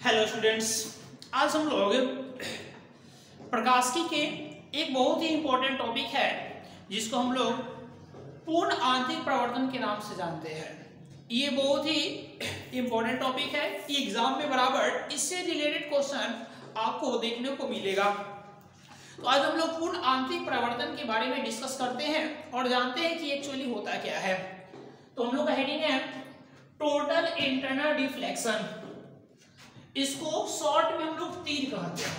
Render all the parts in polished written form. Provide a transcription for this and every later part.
Hello students, आज हम लोग प्रकाशिकी के एक बहुत ही इंपॉर्टेंट टॉपिक है जिसको हम लोग पूर्ण आंतरिक प्रवर्तन के नाम से जानते हैं। ये बहुत ही इंपॉर्टेंट टॉपिक है कि एग्जाम में बराबर इससे रिलेटेड क्वेश्चन आपको देखने को मिलेगा। तो आज हम लोग पूर्ण आंतरिक प्रवर्तन के बारे में डिस्कस करते हैं और जानते हैं कि एक्चुअली होता क्या है। तो हम लोग का हेडिंग है टोटल इंटरनल डिफ्लेक्शन। इसको शॉर्ट में हम लोग तीर कहते हैं,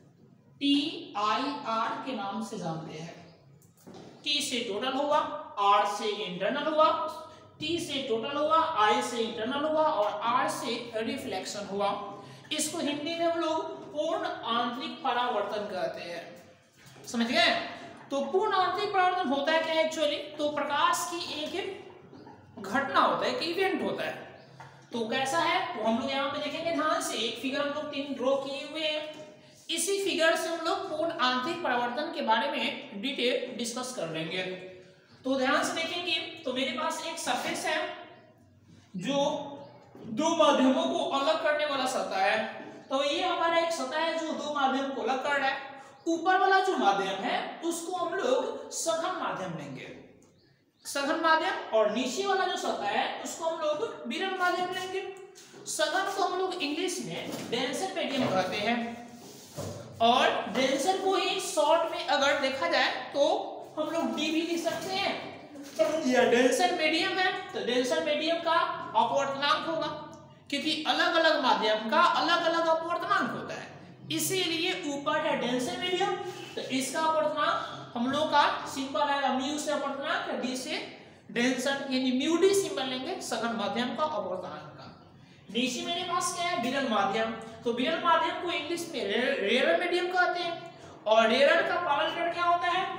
TIR के नाम से जानते हैं। T से टोटल हुआ, R से इंटरनल हुआ, T से टोटल हुआ, I से इंटरनल हुआ और R से रिफ्लेक्शन हुआ। इसको हिंदी में हम लोग पूर्ण आंतरिक परावर्तन कहते हैं। समझ गए? तो पूर्ण आंतरिक परावर्तन होता है क्या एक्चुअली? तो प्रकाश की एक घटना होता है, एक इवेंट होता है। तो कैसा है तो हम लोग यहाँ पे देखेंगे ध्यान से। एक फिगर हम लोग 3 ड्रॉ किए हुए हैं। इसी फिगर से हम लोग पूर्ण आंतरिक परावर्तन के बारे में डिटेल डिस्कस कर लेंगे। तो ध्यान से देखेंगे तो मेरे पास एक सरफेस है जो दो माध्यमों को अलग करने वाला सतह है। तो ये हमारा एक सतह है जो दो माध्यम को अलग कर रहा है। ऊपर वाला जो माध्यम है उसको हम लोग सघन माध्यम लेंगे, सघन माध्यम, और नीचे वाला जो सतह है उसको हम लोग विरल माध्यम लेंगे। सघन को हम लोग इंग्लिश में डेंसर मीडियम कहते हैं और डेंसर को ही शॉर्ट में अगर देखा जाए तो हम लोग डी भी लिख सकते हैं। यह डेंसर मीडियम है तो डेंसर मीडियम का अपवर्तनांक होगा, क्योंकि अलग अलग माध्यम का अलग अलग अपवर्तनांक होता है। इसीलिए ऊपर है डेंसर मीडियम तो इसका अपवर्तनांक हम लोग का सिंबल आएगा म्यू से अपवर्तनांक, डी से डेंसर, यानी म्यू डी सिंबल लेंगे सघन माध्यम का अपवर्तनांक का। नीचे मेरे पास क्या है? विरल माध्यम। तो विरल माध्यम को इंग्लिश में रेयर मीडियम कहते हैं और रेयर का पावल लेटर क्या होता है?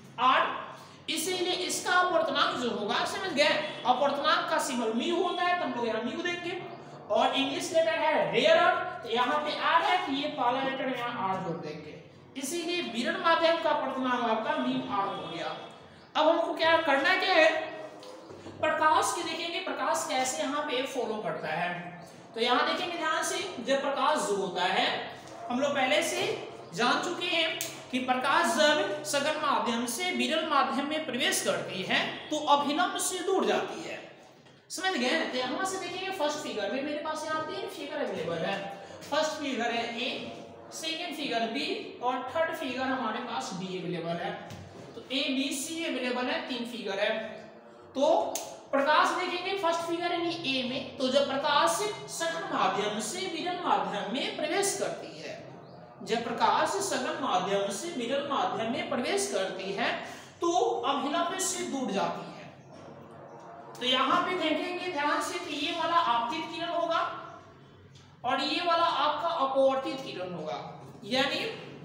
8। इसीलिए इसका अपवर्तनांक जो होगा, समझ गए, अपवर्तनांक का सिंबल म्यू होता है तो हम लोग यहाँ म्यू देंगे और इंग्लिश लेटर है रेयर, तो यहाँ पे आर है तो ये पावल लेटर यहाँ आर जोड़ देंगे। इसीलिए विरल माध्यम का अपवर्तनांक आपका म्यू आर हो गया। अब हमको क्या करना क्या है? प्रकाश की देखेंगे प्रकाश कैसे यहाँ पे फॉलो करता है। तो यहाँ देखेंगे ध्यान से, जब प्रकाश जो होता है हम लोग पहले से जान चुके हैं कि प्रकाश जब सघन माध्यम से विरल माध्यम में प्रवेश करती है तो अभिलंब से दूर जाती है। समझ गए? तो यहाँ से देखेंगे फर्स्ट फिगर में मेरे पास यहाँ 3 फिगर अवेलेबल है। फर्स्ट फिगर है ए, सेकेंड फिगर बी और थर्ड फिगर हमारे पास डी अवेलेबल है। तो ए बी सी अवेलेबल है, 3 फिगर है। तो प्रकाश देखेंगे फर्स्ट फिगर यानी ए में, तो जब प्रकाश सघन माध्यम से विरल माध्यम में प्रवेश करती है, जब प्रकाश सघन माध्यम से विरल माध्यम में प्रवेश करती है तो अभिलंब से दूर जाती है। तो यहाँ पे देखेंगे ध्यान से कि ये वाला आपतित किरण होगा और ये वाला आपका अपवर्तित किरण होगा, यानी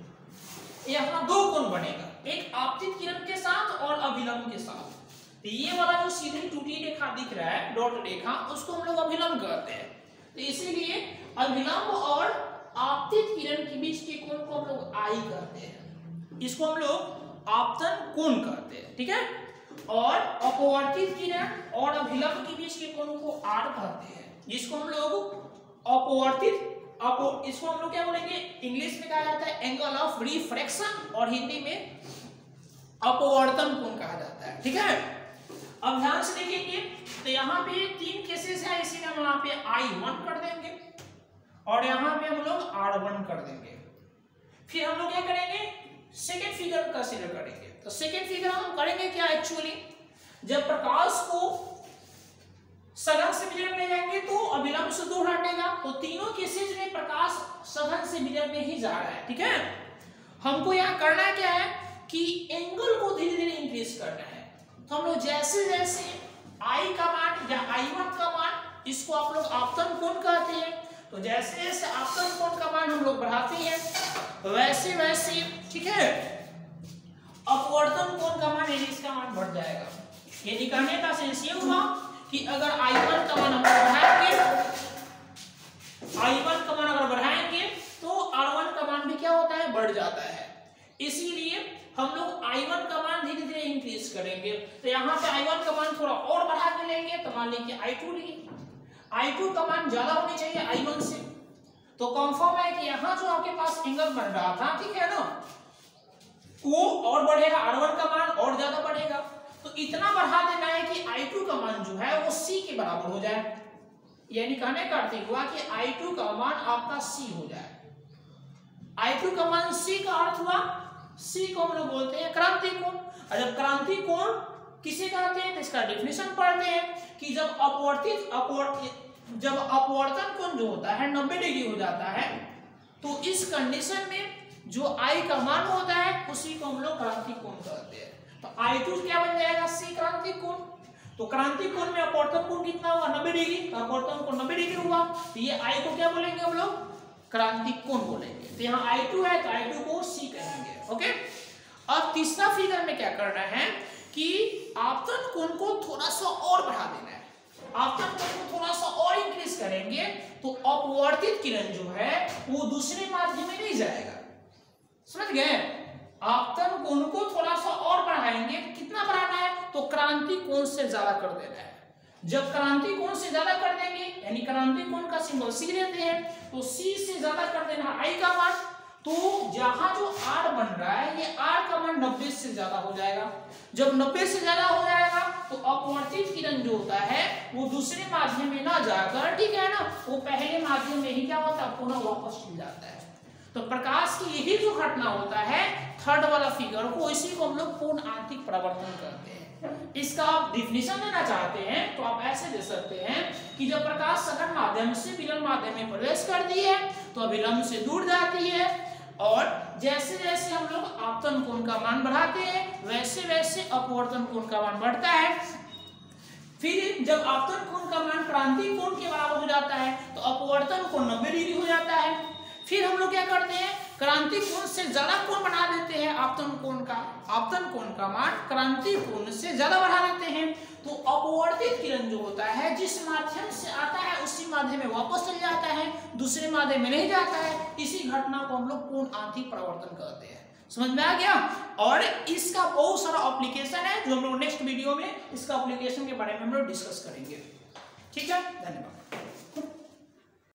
यहाँ 2 कोण बनेगा, एक आपतित किरण के साथ और अभिलंब के साथ। तो ये वाला जो सीधी टूटी रेखा दिख रहा है, डॉट रेखा, उसको हम लोग अभिलंब कहते हैं। तो इसीलिए अभिलंब और आपतित किरण के बीच के कोण को हम लोग आई कहते हैं, इसको हम लोग आपतन कोण कहते हैं, ठीक है। और अपवर्तित किरण और अभिलंब के बीच के कोण को आर कहते हैं, जिसको हम लोग अपवर्तित, इसको हम लोग क्या बोलेंगे? इंग्लिश में कहा जाता है एंगल ऑफ रिफ्रैक्शन और हिंदी में अपवर्तन कोण कहा जाता है, ठीक है। अब ध्यान से देखेंगे तो यहाँ पे 3 केसेस है, इसीलिए हम यहाँ पे I1 कर देंगे और यहाँ पे हम लोग R1 कर देंगे। फिर हम लोग क्या करेंगे? सेकेंड फिगर कंसीडर करेंगे। तो सेकेंड फिगर हम करेंगे क्या एक्चुअली? जब प्रकाश को सघन से विरल में जाएंगे तो अभिलंब से दूर हटेगा। तो तीनों केसेस में प्रकाश सघन से विरल में ही जा रहा है, ठीक है। हमको यहाँ करना क्या है कि एंगल को धीरे धीरे इंक्रीज करना है। तो हम लोग जैसे जैसे I का मान या I1 का मान, इसको आप लोग आपतन कोण कहते हैं, तो जैसे जैसे आपतन कोण का मान हम लोग बढ़ाते हैं वैसे वैसे, ठीक है, अपवर्तन कोण का मान यानी इसका मान बढ़ जाएगा। यानी कहने का सेंस ये हुआ कि अगर I1 का मान हम बढ़ाएंगे, I1 का मान अगर बढ़ाएंगे तो R1 का मान भी क्या होता है? बढ़ जाता है। इसीलिए हम लोग I1 का मान धीरे धीरे इंक्रीज करेंगे। तो यहाँ पे I1 का मान थोड़ा और बढ़ा के लेंगे तो मान लीजिए I2 लिए। I2 का मान ज्यादा होनी चाहिए I1 से, तो कंफर्म है कि यहाँ जो आपके पास एंगल बन रहा था, ठीक है ना, वो और बढ़ेगा, R1 का मान और ज्यादा बढ़ेगा। तो इतना बढ़ा देना है कि I2 का मान जो है वो C के बराबर हो जाए, यानी कहने का अर्थ हुआ कि I2 का मान आपका C हो जाए। I2 का मान C का अर्थ हुआ, C को हम लोग बोलते हैं क्रांति कोण। और जब क्रांति कोण किसे कहते हैं तो इसका डेफिनेशन पढ़ते हैं कि जब अपवर्तन कोण जो होता है 90 डिग्री हो जाता है, तो इस कंडीशन में जो I का मान होता है उसी को हम लोग क्रांति कोण कहते हैं। तो I2 क्या बन जाएगा, C क्रांति कोण। तो क्रांति कोण में अपवर्तन कोण कितना हुआ, 90 डिग्री। तो अपवर्तन कोण 90 डिग्री हुआ, तो ये I को क्या बोलेंगे हम लोग, क्रांति कोण बोलेंगे। तो यहाँ I2 है तो I2 को C कहेंगे। ओके, अब तीसरा फिगर में क्या करना है कि आपतन कोण को थोड़ा सा और बढ़ा देना है। आपतन कोण को थोड़ा सा और इंक्रीज करेंगे तो अपवर्तित किरण जो है वो दूसरे माध्यम में नहीं जाएगा। समझ गए? आपतन कोण को थोड़ा सा और बढ़ाएंगे, कितना बढ़ाना है, तो क्रांति कोण से ज्यादा कर देना है। जब क्रांति कोण से ज्यादा कर देंगे, यानी क्रांति कोण का सिंबल C लेते हैं, तो C से ज्यादा कर देना I का मान। तो जहां जो R बन रहा है ये R का मान 90 से ज्यादा हो जाएगा। जब 90 से ज्यादा हो जाएगा तो अपवर्तित किरण जो होता है वो दूसरे माध्यम में ना जाकर, ठीक है ना, वो पहले माध्यम में ही क्या होता है, पुनः वापस चल जाता है। तो प्रकाश की यही जो घटना होता है, थर्ड वाला फिगर को, इसी को हम लोग पूर्ण आंतरिक परावर्तन कहते हैं। इसका आप डिफिनेशन देना चाहते हैं तो आप ऐसे दे सकते हैं कि जब प्रकाश सघन माध्यम से विलंब माध्यम में प्रवेश करती है तो अभिलंब से दूर जाती है, और जैसे जैसे हम लोग आपतन कोण का मान बढ़ाते हैं वैसे वैसे अपवर्तन कोण का मान बढ़ता है। फिर जब आपतन कोण का मान क्रांति कोण के बराबर हो जाता है तो अपवर्तन कोण 90 डिग्री हो जाता है। फिर हम लोग क्या करते हैं, क्रांति कोण से ज्यादा कोण बढ़ा देते हैं आपतन कोण का मान क्रांति कोण से ज्यादा बढ़ा देते हैं। तो अपवर्तित किरण जो होता है जिस माध्यम से आता है उसी माध्यम में वापस चल जाता है, दूसरे माध्यम में नहीं जाता है। इसी घटना को हम लोग पूर्ण आंतरिक परावर्तन कहते हैं। समझ में आ गया? और इसका बहुत सारा एप्लीकेशन है जो हम लोग नेक्स्ट वीडियो में इसका एप्लीकेशन के बारे में हम लोग डिस्कस करेंगे। ठीक है, धन्यवाद।